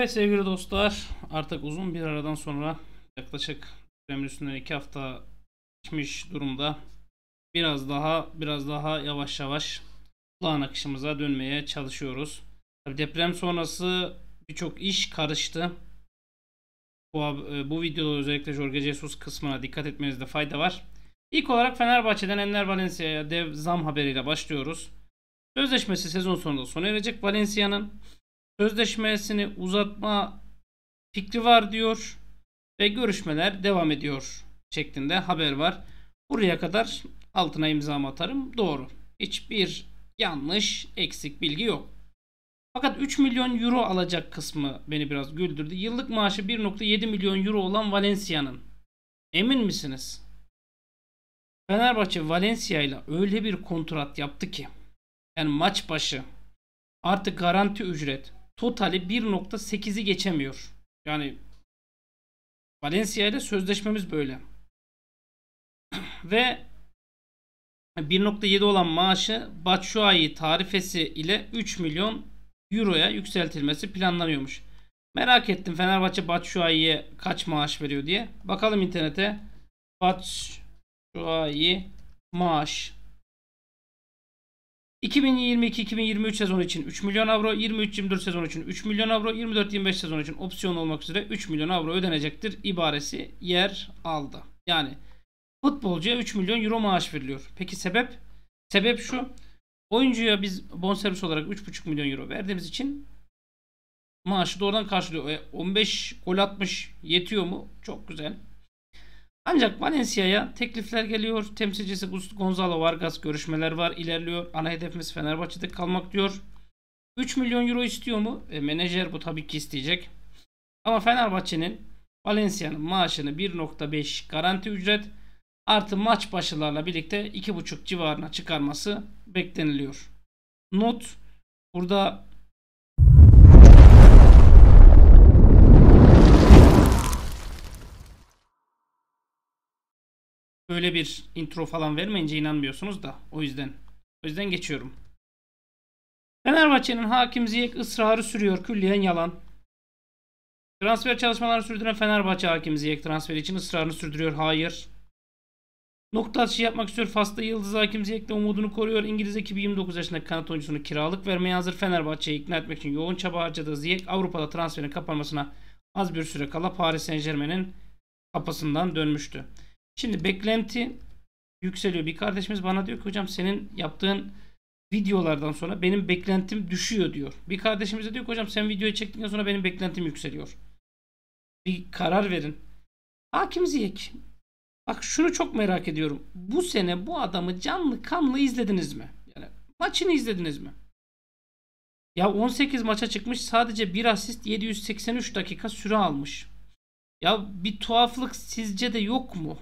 Evet sevgili dostlar, artık uzun bir aradan sonra yaklaşık depremin üstünden 2 hafta geçmiş durumda. Biraz daha yavaş yavaş olağan akışımıza dönmeye çalışıyoruz. Tabii deprem sonrası birçok iş karıştı. Bu videoda özellikle Jorge Jesus kısmına dikkat etmenizde fayda var. İlk olarak Fenerbahçe'den Enner Valencia'ya dev zam haberiyle başlıyoruz. Sözleşmesi sezon sonunda sona erecek Valencia'nın. Sözleşmesini uzatma fikri var diyor ve görüşmeler devam ediyor şeklinde haber var. Buraya kadar altına imzamı atarım. Doğru. Hiçbir yanlış, eksik bilgi yok. Fakat 3 milyon euro alacak kısmı beni biraz güldürdü. Yıllık maaşı 1,7 milyon euro olan Valencia'nın. Emin misiniz? Fenerbahçe Valencia ile öyle bir kontrat yaptı ki, yani maç başı artık garanti ücret totali 1,8'i geçemiyor. Yani Valencia ile sözleşmemiz böyle. Ve 1,7 olan maaşı Batshuayi tarifesi ile 3 milyon euroya yükseltilmesi planlanıyormuş. Merak ettim Fenerbahçe Batshuayi'ye kaç maaş veriyor diye. Bakalım internete. Batshuayi maaş. 2022-2023 sezonu için 3 milyon avro, 23-24 sezonu için 3 milyon avro, 24-25 sezonu için opsiyon olmak üzere 3 milyon avro ödenecektir ibaresi yer aldı. Yani futbolcuya 3 milyon euro maaş veriliyor. Peki sebep? Sebep şu. Oyuncuya biz bonservis olarak 3,5 milyon euro verdiğimiz için maaşı doğrudan karşılıyor. 15 gol atmış, yetiyor mu? Çok güzel. Ancak Valencia'ya teklifler geliyor. Temsilcisi Gonzalo Vargas görüşmeler var, ilerliyor. Ana hedefimiz Fenerbahçe'de kalmak diyor. 3 milyon euro istiyor mu? Menajer bu tabii ki isteyecek. Ama Fenerbahçe'nin Valencia'nın maaşını 1,5 garanti ücret artı maç başılarla birlikte 2,5 civarına çıkarması bekleniliyor. Not burada böyle bir intro falan vermeyince inanmıyorsunuz da o yüzden geçiyorum. Fenerbahçe'nin Hakim Ziyech ısrarı sürüyor. Külliyen yalan. Transfer çalışmalarını sürdüren Fenerbahçe Hakim Ziyech transferi için ısrarını sürdürüyor. Hayır. Nokta atışı yapmak istiyor. Fas'ta Yıldız Hakim Ziyech'le umudunu koruyor. İngiliz ekibi 29 yaşındaki kanat oyuncusunu kiralık vermeye hazır. Fenerbahçe'yi ikna etmek için yoğun çaba harcadığı Ziyech Avrupa'da transferin kapanmasına az bir süre kala Paris Saint-Germain'in kapısından dönmüştü. Şimdi beklenti yükseliyor. Bir kardeşimiz bana diyor ki hocam senin yaptığın videolardan sonra benim beklentim düşüyor diyor. Bir kardeşimiz de diyor ki hocam sen videoyu çektikten sonra benim beklentim yükseliyor. Bir karar verin. Hakim Ziyech. Bak şunu çok merak ediyorum. Bu sene bu adamı canlı kanlı izlediniz mi? Yani maçını izlediniz mi? Ya 18 maça çıkmış, sadece bir asist, 783 dakika süre almış. Ya bir tuhaflık sizce de yok mu?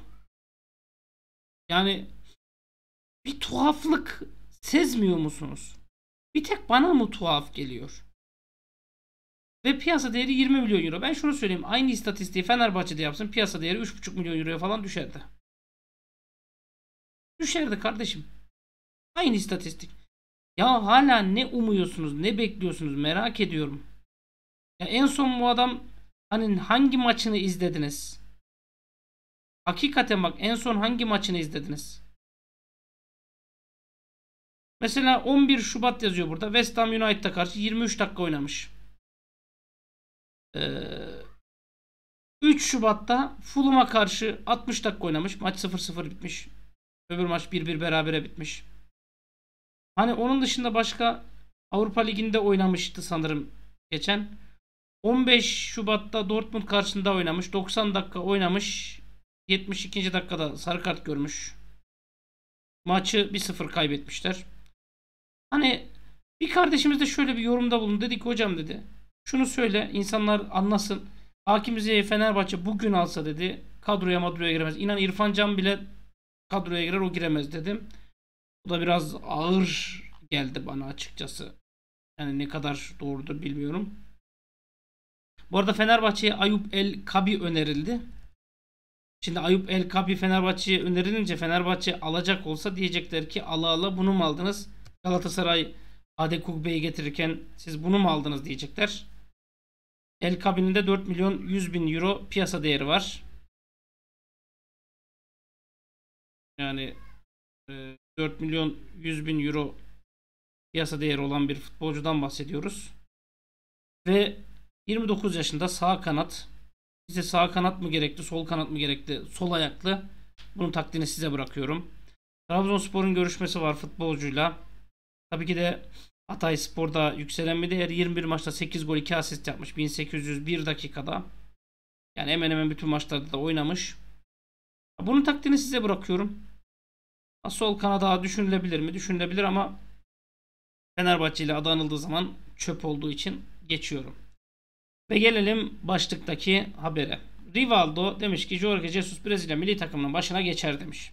Yani bir tuhaflık sezmiyor musunuz? Bir tek bana mı tuhaf geliyor? Ve piyasa değeri 20 milyon euro. Ben şunu söyleyeyim. Aynı istatistiği Fenerbahçe'de yapsın. Piyasa değeri 3,5 milyon euroya falan düşerdi. Düşerdi kardeşim. Aynı istatistik. Ya hala ne umuyorsunuz? Ne bekliyorsunuz? Merak ediyorum. Ya en son bu adam hani hangi maçını izlediniz? Hakikaten bak en son hangi maçını izlediniz? Mesela 11 Şubat yazıyor burada. West Ham United'a karşı 23 dakika oynamış. 3 Şubat'ta Fulham'a karşı 60 dakika oynamış. Maç 0-0 bitmiş. Öbür maç 1-1 berabere bitmiş. Hani onun dışında başka Avrupa Ligi'nde oynamıştı sanırım geçen. 15 Şubat'ta Dortmund karşısında oynamış. 90 dakika oynamış. 72. dakikada sarı kart görmüş. Maçı 1-0 kaybetmişler. Hani bir kardeşimiz de şöyle bir yorumda bulundu. Dedi ki hocam dedi, şunu söyle insanlar anlasın. Hakim Ziyech'i Fenerbahçe bugün alsa dedi kadroya giremez. İnan İrfan Can bile kadroya girer, o giremez dedim. Bu da biraz ağır geldi bana açıkçası. Yani ne kadar doğrudur bilmiyorum. Bu arada Fenerbahçe'ye Ayup El Kabi önerildi. Şimdi Ayup El Kabi Fenerbahçe'ye önerilince Fenerbahçe alacak olsa diyecekler ki ala bunu mu aldınız? Galatasaray Adekugbe'yi getirirken siz bunu mu aldınız diyecekler. El Kabin'inde 4 milyon 100 bin euro piyasa değeri var. Yani 4 milyon 100 bin euro piyasa değeri olan bir futbolcudan bahsediyoruz. Ve 29 yaşında, sağ kanat. Size sağ kanat mı gerekli, sol kanat mı gerekli? Sol ayaklı. Bunun taktiğini size bırakıyorum. Trabzonspor'un görüşmesi var futbolcuyla. Tabii ki de Hatayspor'da yükselen bir değer. 21 maçta 8 gol 2 asist yapmış. 1801 dakikada. Yani hemen hemen bütün maçlarda da oynamış. Bunun taktiğini size bırakıyorum. Sol kanada düşünülebilir mi? Düşünülebilir ama Fenerbahçe ile adı anıldığı zaman çöp olduğu için geçiyorum. Ve gelelim başlıktaki habere. Rivaldo demiş ki Jorge Jesus Brezilya milli takımının başına geçer demiş.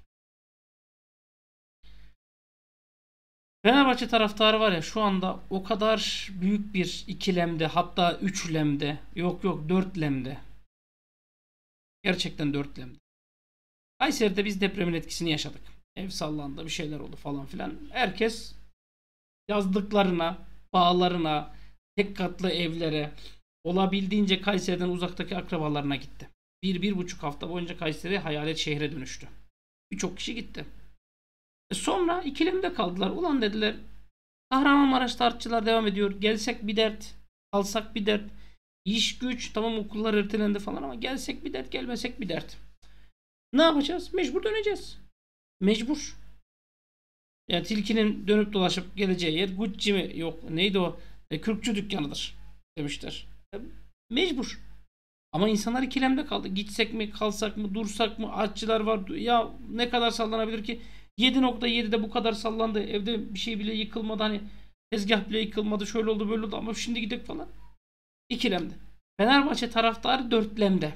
Fenerbahçe taraftarı var ya, şu anda o kadar büyük bir ikilemde, hatta üçlemde, yok dörtlemde. Gerçekten dörtlemde. Kayseri'de biz depremin etkisini yaşadık. Ev sallandı, bir şeyler oldu falan filan. Herkes yazdıklarına, bağlarına, tek katlı evlere, olabildiğince Kayseri'den uzaktaki akrabalarına gitti. 1-1,5 hafta boyunca Kayseri hayalet şehre dönüştü. Birçok kişi gitti. Sonra ikilemde kaldılar. Ulan dediler, Kahramanmaraş'ta artçılar devam ediyor. Gelsek bir dert, kalsak bir dert. İş güç, tamam okullar ertelendi falan ama gelsek bir dert, gelmesek bir dert. Ne yapacağız? Mecbur döneceğiz. Mecbur. Yani tilkinin dönüp dolaşıp geleceği yer Gucci mi? Yok neydi o? Kürkçü dükkanıdır demişler. Mecbur. Ama insanlar ikilemde kaldı. Gitsek mi, kalsak mı, dursak mı? Artçılar var. Ya ne kadar sallanabilir ki? 7.7'de bu kadar sallandı. Evde bir şey bile yıkılmadı. Hani tezgah bile yıkılmadı. Şöyle oldu böyle oldu ama şimdi gidek falan. İkilemde. Fenerbahçe taraftarı dörtlemde.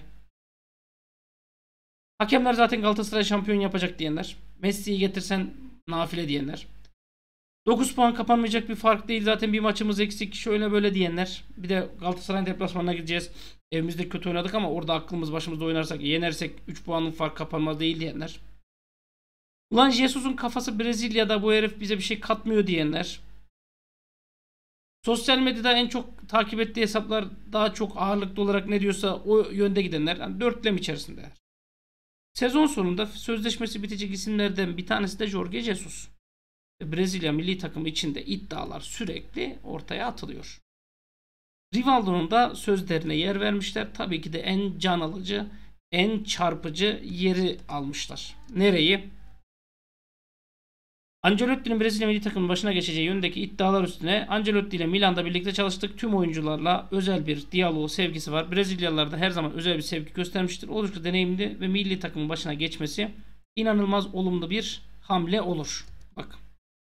Hakemler zaten Galatasaray şampiyon yapacak diyenler. Messi'yi getirsen nafile diyenler. 9 puan kapanmayacak bir fark değil. Zaten bir maçımız eksik. Şöyle böyle diyenler. Bir de Galatasaray deplasmanına gideceğiz. Evimizde kötü oynadık ama orada aklımız başımızda oynarsak, yenersek 3 puanın fark kapanmaz değil diyenler. Ulan Jesus'un kafası Brezilya'da, bu herif bize bir şey katmıyor diyenler. Sosyal medyada en çok takip ettiği hesaplar daha çok ağırlıklı olarak ne diyorsa o yönde gidenler. Yani dörtlem içerisinde. Sezon sonunda sözleşmesi bitecek isimlerden bir tanesi de Jorge Jesus. Brezilya milli takımı içinde iddialar sürekli ortaya atılıyor. Rivaldo'nun da sözlerine yer vermişler. Tabii ki de en can alıcı, en çarpıcı yeri almışlar. Nereyi? Ancelotti'nin Brezilya milli takımının başına geçeceği yönündeki iddialar üstüne Ancelotti ile Milan'da birlikte çalıştık. Tüm oyuncularla özel bir diyaloğu, sevgisi var. Brezilyalılar da her zaman özel bir sevgi göstermiştir. Oldukça deneyimli ve milli takımın başına geçmesi inanılmaz olumlu bir hamle olur. Bak.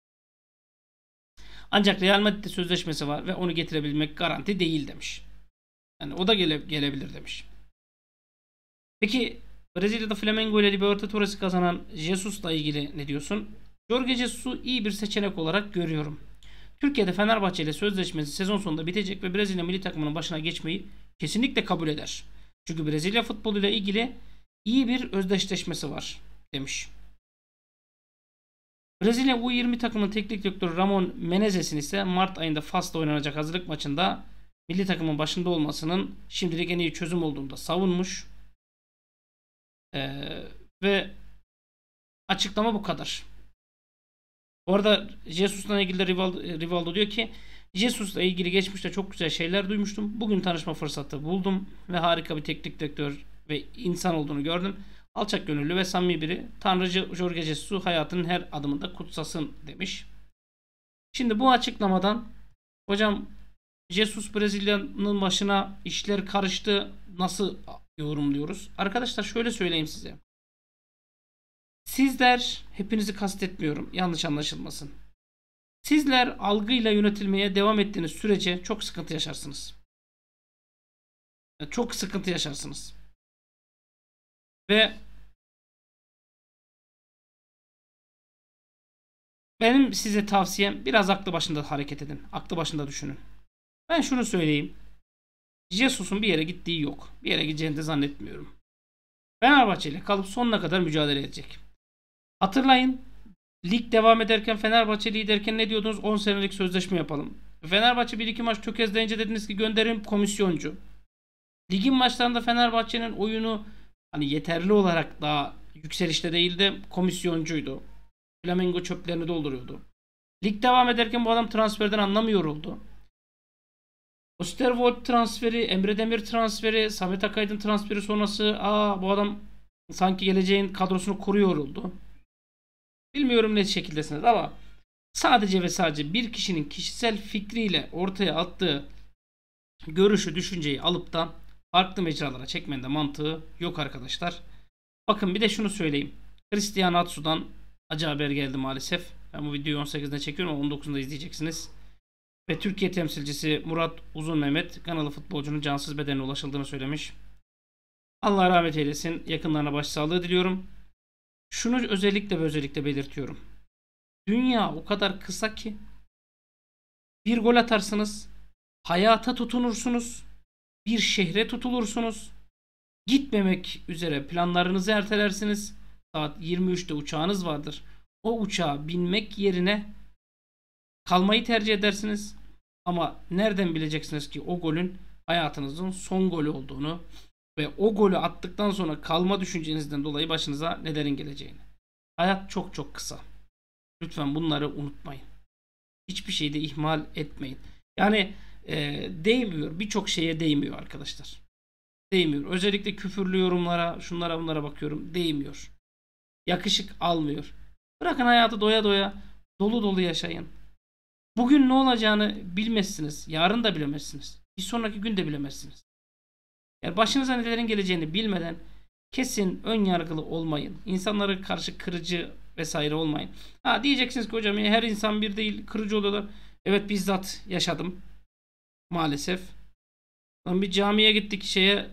Ancak Real Madrid'de sözleşmesi var ve onu getirebilmek garanti değil demiş. Yani o da gelebilir demiş. Peki Brezilya'da Flamengo ile Libertados'u kazanan Jesus'la ilgili ne diyorsun? Jorge Jesus'u iyi bir seçenek olarak görüyorum. Türkiye'de Fenerbahçe ile sözleşmesi sezon sonunda bitecek ve Brezilya milli takımının başına geçmeyi kesinlikle kabul eder. Çünkü Brezilya futboluyla ilgili iyi bir özdeşleşmesi var demiş. Brezilya U20 takımının teknik direktörü Ramon Menezes'in ise Mart ayında Fas'ta oynanacak hazırlık maçında milli takımın başında olmasının şimdilik en iyi çözüm olduğunu da savunmuş. Ve açıklama bu kadar. Bu arada Jesus'la ilgili de Rivaldo diyor ki Jesus'la ilgili geçmişte çok güzel şeyler duymuştum. Bugün tanışma fırsatı buldum ve harika bir teknik direktör ve insan olduğunu gördüm. Alçak gönüllü ve samimi biri. Tanrıcı Jorge Jesus'u hayatının her adımında kutsasın demiş. Şimdi bu açıklamadan hocam Jesus Brezilya'nın başına işler karıştı, nasıl yorumluyoruz? Arkadaşlar şöyle söyleyeyim size. Sizler, hepinizi kastetmiyorum, yanlış anlaşılmasın. Sizler algıyla yönetilmeye devam ettiğiniz sürece çok sıkıntı yaşarsınız. Çok sıkıntı yaşarsınız. Ve benim size tavsiyem biraz aklı başında hareket edin. Aklı başında düşünün. Ben şunu söyleyeyim. Jesus'un bir yere gittiği yok. Bir yere gideceğini de zannetmiyorum. Fenerbahçe ile kalıp sonuna kadar mücadele edecek. Hatırlayın. Lig devam ederken, Fenerbahçe liderken ne diyordunuz? 10 senelik sözleşme yapalım. Fenerbahçe 1-2 maç tökezleyince dediniz ki gönderin komisyoncu. Ligin maçlarında Fenerbahçe'nin oyunu hani yeterli olarak daha yükselişte değildi. Komisyoncuydu. Flamengo çöplerini dolduruyordu. Lig devam ederken bu adam transferden anlamıyor oldu. Osterwold transferi, Emre Demir transferi, Samet Akaydın transferi sonrası bu adam sanki geleceğin kadrosunu kuruyor oldu. Bilmiyorum ne şekildesiniz ama sadece ve sadece bir kişinin kişisel fikriyle ortaya attığı görüşü, düşünceyi alıp da farklı mecralara çekmenin de mantığı yok arkadaşlar. Bakın bir de şunu söyleyeyim. Cristiano Atsu'dan acı haber geldi maalesef. Ben bu videoyu 18'de çekiyorum ama 19'unda izleyeceksiniz. Ve Türkiye temsilcisi Murat Uzun Mehmet Ganalı futbolcunun cansız bedenine ulaşıldığını söylemiş. Allah rahmet eylesin. Yakınlarına başsağlığı diliyorum. Şunu özellikle ve özellikle belirtiyorum. Dünya o kadar kısa ki bir gol atarsınız, hayata tutunursunuz, bir şehre tutulursunuz, gitmemek üzere planlarınızı ertelersiniz. Saat 23'te uçağınız vardır. O uçağa binmek yerine kalmayı tercih edersiniz. Ama nereden bileceksiniz ki o golün hayatınızın son golü olduğunu ve o golü attıktan sonra kalma düşüncenizden dolayı başınıza nelerin geleceğini. Hayat çok çok kısa. Lütfen bunları unutmayın. Hiçbir şeyi de ihmal etmeyin. Yani değmiyor. Birçok şeye değmiyor arkadaşlar. Değmiyor. Özellikle küfürlü yorumlara, şunlara bunlara bakıyorum. Değmiyor. Yakışık almıyor. Bırakın hayatı doya doya, dolu dolu yaşayın. Bugün ne olacağını bilmezsiniz. Yarın da bilemezsiniz. Bir sonraki gün de bilemezsiniz. Yani başınıza nelerin geleceğini bilmeden kesin ön yargılı olmayın. İnsanlara karşı kırıcı vesaire olmayın. Diyeceksiniz ki hocam her insan bir değil, kırıcı oluyorlar. Evet, bizzat yaşadım. Maalesef. Bir camiye gittik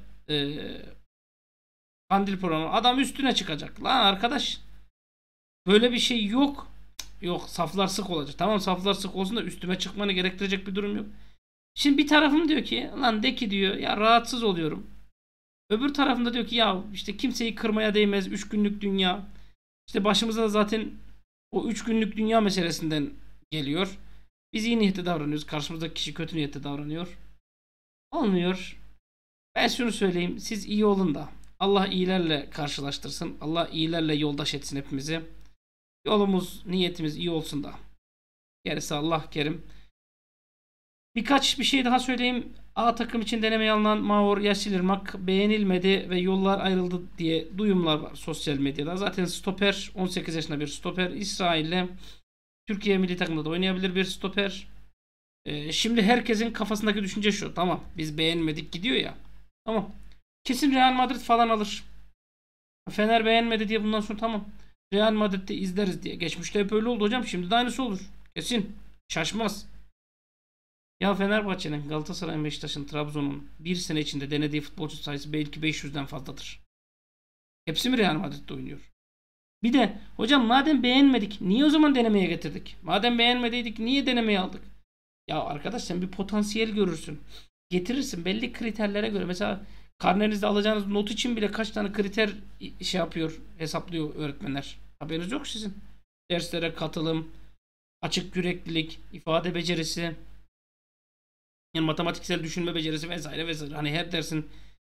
kandil programı. Adam üstüne çıkacak. Lan arkadaş, böyle bir şey yok. Yok, saflar sık olacak. Tamam, saflar sık olsun da üstüme çıkmanı gerektirecek bir durum yok. Şimdi bir tarafım diyor ki lan de ki diyor ya rahatsız oluyorum. Öbür tarafında diyor ki ya işte kimseyi kırmaya değmez, 3 günlük dünya. İşte başımıza da zaten o 3 günlük dünya meselesinden geliyor. Biz iyi niyetli davranıyoruz. Karşımızdaki kişi kötü niyetli davranıyor. Olmuyor. Ben şunu söyleyeyim. Siz iyi olun da Allah iyilerle karşılaştırsın. Allah iyilerle yoldaş etsin hepimizi. Yolumuz, niyetimiz iyi olsun da. Gerisi Allah kerim. Birkaç bir şey daha söyleyeyim. A takım için denemeye alınan Maor Yaşilırmak beğenilmedi ve yollar ayrıldı diye duyumlar var sosyal medyada. Zaten stoper, 18 yaşında bir stoper. İsrail'le Türkiye milli takımında da oynayabilir bir stoper. Şimdi herkesin kafasındaki düşünce şu. Tamam, biz beğenmedik gidiyor ya. Tamam. Kesin Real Madrid falan alır. Fener beğenmedi diye bundan sonra tamam, Real Madrid'de izleriz diye. Geçmişte hep öyle oldu hocam. Şimdi de aynısı olur. Kesin. Şaşmaz. Ya Fenerbahçe'nin, Galatasaray'ın, Beşiktaş'ın, Trabzon'un bir sene içinde denediği futbolcu sayısı belki 500'den fazladır. Hepsi mi Real Madrid'de oynuyor? Bir de hocam madem beğenmedik niye o zaman denemeye getirdik? Madem beğenmediydik niye denemeye aldık? Ya arkadaş, sen bir potansiyel görürsün. Getirirsin belli kriterlere göre. Mesela karnenizde alacağınız not için bile kaç tane kriter hesaplıyor öğretmenler. Haberiniz yok sizin. Derslere katılım, açık yüreklilik, ifade becerisi, yani matematiksel düşünme becerisi vesaire vesaire. Hani her dersin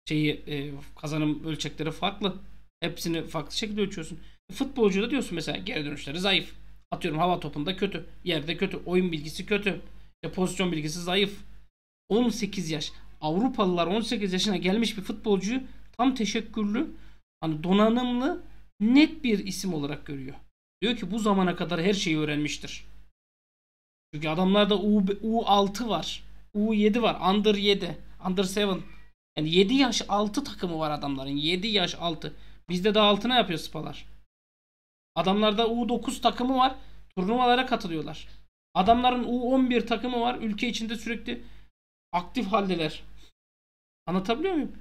kazanım ölçekleri farklı. Hepsini farklı şekilde ölçüyorsun. Futbolcuda diyorsun mesela geri dönüşleri zayıf. Atıyorum hava topunda kötü. Yerde kötü. Oyun bilgisi kötü. Pozisyon bilgisi zayıf. 18 yaş. Avrupalılar 18 yaşına gelmiş bir futbolcuyu tam teşekkürlü, hani donanımlı, net bir isim olarak görüyor. Diyor ki bu zamana kadar her şeyi öğrenmiştir. Çünkü adamlarda U6 var. U7 var. Under 7. Under 7. Yani 7 yaş altı takımı var adamların. 7 yaş altı. Bizde daha altına yapıyor spalar. Adamlarda U9 takımı var. Turnuvalara katılıyorlar. Adamların U11 takımı var. Ülke içinde sürekli aktif haldeler. Anlatabiliyor muyum?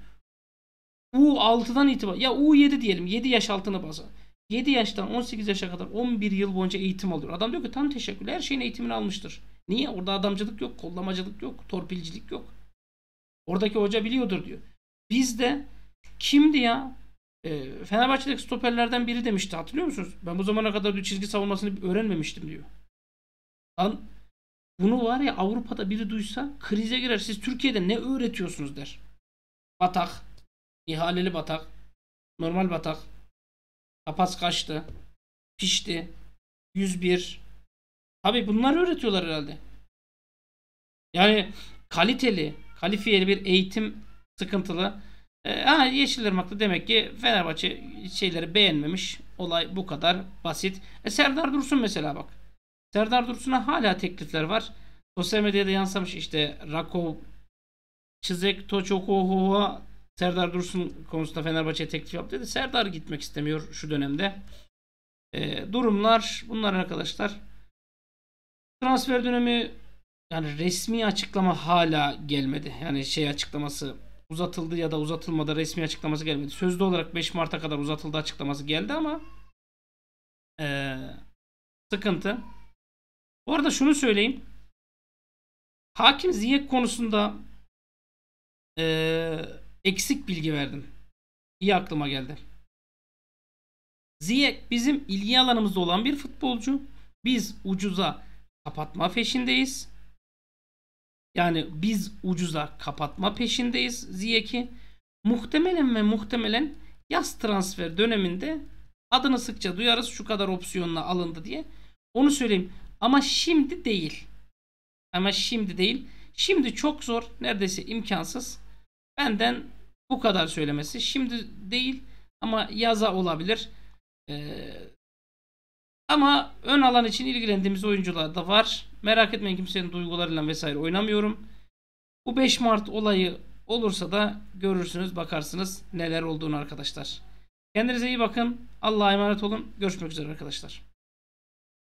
U6'dan itibaren ya U7 diyelim. 7 yaş altına basa. 7 yaştan 18 yaşa kadar 11 yıl boyunca eğitim alıyor. Adam diyor ki tam teşekkürler. Her şeyin eğitimini almıştır. Niye? Orada adamcılık yok. Kollamacılık yok. Torpilcilik yok. Oradaki hoca biliyordur diyor. Bizde kimdi ya? Fenerbahçe'deki stoperlerden biri demişti. Hatırlıyor musunuz? Ben bu zamana kadar diyor, çizgi savunmasını öğrenmemiştim diyor. Lan bunu var ya, Avrupa'da biri duysa krize girer. Siz Türkiye'de ne öğretiyorsunuz der. Batak, ihaleli batak, normal batak, kapas kaçtı, pişti, 101. Tabi bunları öğretiyorlar herhalde. Yani kaliteli, kalifiyeli bir eğitim sıkıntılı. Yeşilırmak'ta demek ki Fenerbahçe şeyleri beğenmemiş. Olay bu kadar basit. Serdar Dursun mesela bak. Serdar Dursun'a hala teklifler var. Sosyal medyada yansımış işte Rakov, Çizek, Toçokohova Serdar Dursun konusunda Fenerbahçe'ye teklif yaptı dedi. Serdar gitmek istemiyor şu dönemde. Durumlar bunlar arkadaşlar. Transfer dönemi yani resmi açıklama hala gelmedi. Yani şey açıklaması uzatıldı ya da uzatılmadı resmi açıklaması gelmedi. Sözlü olarak 5 Mart'a kadar uzatıldı açıklaması geldi ama sıkıntı. Bu arada şunu söyleyeyim. Hakim Ziyech konusunda eksik bilgi verdim. İyi aklıma geldi. Ziyech bizim ilgi alanımızda olan bir futbolcu. Biz ucuza kapatma peşindeyiz. Yani biz ucuza kapatma peşindeyiz Ziyech'i. Muhtemelen yaz transfer döneminde adını sıkça duyarız şu kadar opsiyonla alındı diye. Onu söyleyeyim. Ama şimdi değil. Şimdi çok zor. Neredeyse imkansız. Benden bu kadar söylemesi. Şimdi değil ama yaza olabilir. Ama ön alan için ilgilendiğimiz oyuncular da var. Merak etmeyin, kimsenin duygularıyla vesaire oynamıyorum. Bu 5 Mart olayı olursa da görürsünüz, bakarsınız neler olduğunu arkadaşlar. Kendinize iyi bakın. Allah'a emanet olun. Görüşmek üzere arkadaşlar.